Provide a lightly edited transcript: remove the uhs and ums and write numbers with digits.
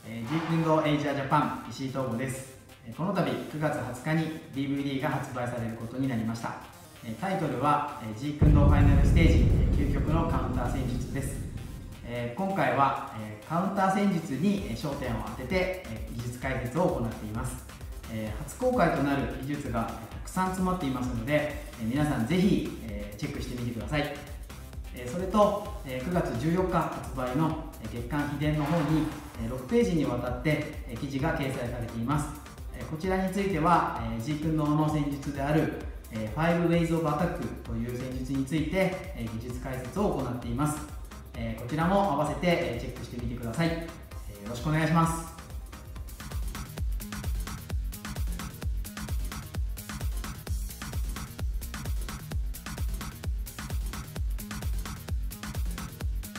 ジークンドエイジアジャパン石井東吾です。この度9月20日に DVD が発売されることになりました。タイトルはジークンドファイナルステージ究極のカウンター戦術です。今回はカウンター戦術に焦点を当てて技術解説を行っています。初公開となる技術がたくさん詰まっていますので、皆さんぜひチェックしてみてください。それと9月14日発売の月刊秘伝の方に6ページにわたって記事が掲載されています。こちらについてはジークンドーの戦術である5 Ways of Attack という戦術について技術解説を行っています。こちらも合わせてチェックしてみてください。よろしくお願いします。